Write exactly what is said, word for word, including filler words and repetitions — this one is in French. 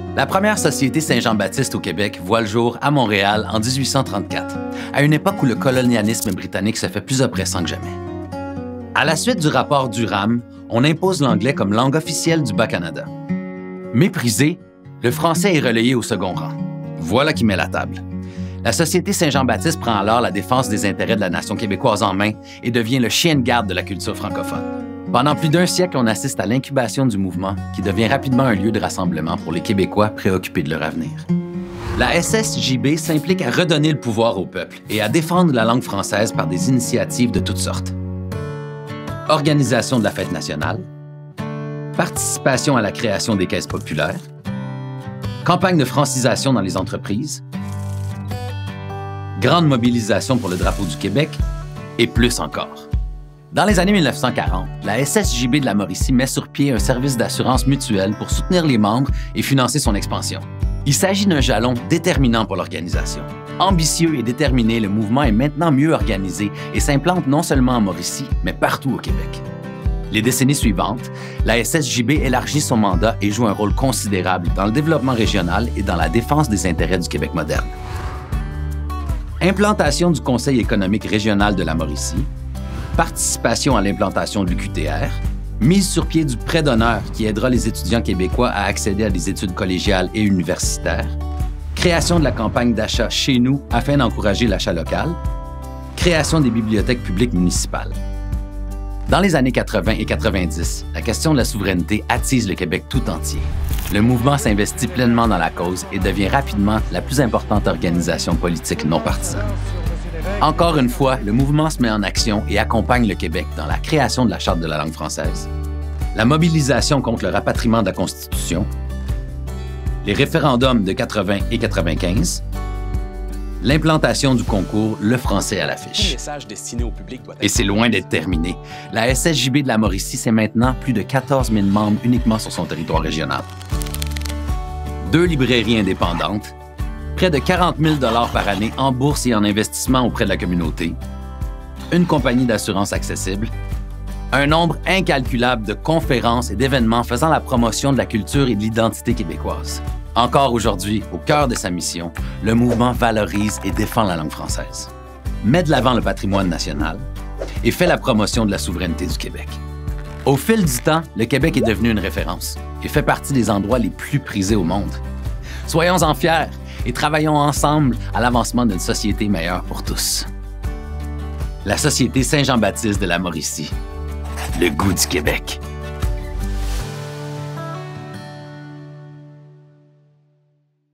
La première Société Saint-Jean-Baptiste au Québec voit le jour à Montréal en dix-huit cent trente-quatre, à une époque où le colonialisme britannique se fait plus oppressant que jamais. À la suite du rapport Durham, on impose l'anglais comme langue officielle du Bas-Canada. Méprisé, le français est relayé au second rang. Voilà qui met la table. La Société Saint-Jean-Baptiste prend alors la défense des intérêts de la nation québécoise en main et devient le chien de garde de la culture francophone. Pendant plus d'un siècle, on assiste à l'incubation du mouvement qui devient rapidement un lieu de rassemblement pour les Québécois préoccupés de leur avenir. La S S J B s'implique à redonner le pouvoir au peuple et à défendre la langue française par des initiatives de toutes sortes. Organisation de la fête nationale, participation à la création des caisses populaires, campagne de francisation dans les entreprises, grande mobilisation pour le drapeau du Québec et plus encore. Dans les années mille neuf cent quarante, la S S J B de la Mauricie met sur pied un service d'assurance mutuelle pour soutenir les membres et financer son expansion. Il s'agit d'un jalon déterminant pour l'organisation. Ambitieux et déterminé, le mouvement est maintenant mieux organisé et s'implante non seulement en Mauricie, mais partout au Québec. Les décennies suivantes, la S S J B élargit son mandat et joue un rôle considérable dans le développement régional et dans la défense des intérêts du Québec moderne. Implantation du Conseil économique régional de la Mauricie, participation à l'implantation de l'U Q T R, mise sur pied du prêt d'honneur qui aidera les étudiants québécois à accéder à des études collégiales et universitaires, création de la campagne d'achat Chez nous afin d'encourager l'achat local, création des bibliothèques publiques municipales. Dans les années quatre-vingt et quatre-vingt-dix, la question de la souveraineté attise le Québec tout entier. Le mouvement s'investit pleinement dans la cause et devient rapidement la plus importante organisation politique non partisane. Encore une fois, le mouvement se met en action et accompagne le Québec dans la création de la Charte de la langue française, la mobilisation contre le rapatriement de la Constitution, les référendums de quatre-vingt et quatre-vingt-quinze, l'implantation du concours Le français à l'affiche. Et c'est loin d'être terminé. La S S J B de la Mauricie, c'est maintenant plus de quatorze mille membres uniquement sur son territoire régional. Deux librairies indépendantes, près de quarante mille dollars par année en bourse et en investissement auprès de la communauté, une compagnie d'assurance accessible, un nombre incalculable de conférences et d'événements faisant la promotion de la culture et de l'identité québécoise. Encore aujourd'hui, au cœur de sa mission, le mouvement valorise et défend la langue française, met de l'avant le patrimoine national et fait la promotion de la souveraineté du Québec. Au fil du temps, le Québec est devenu une référence et fait partie des endroits les plus prisés au monde. Soyons-en fiers et travaillons ensemble à l'avancement d'une société meilleure pour tous. La Société Saint-Jean-Baptiste de la Mauricie, le goût du Québec.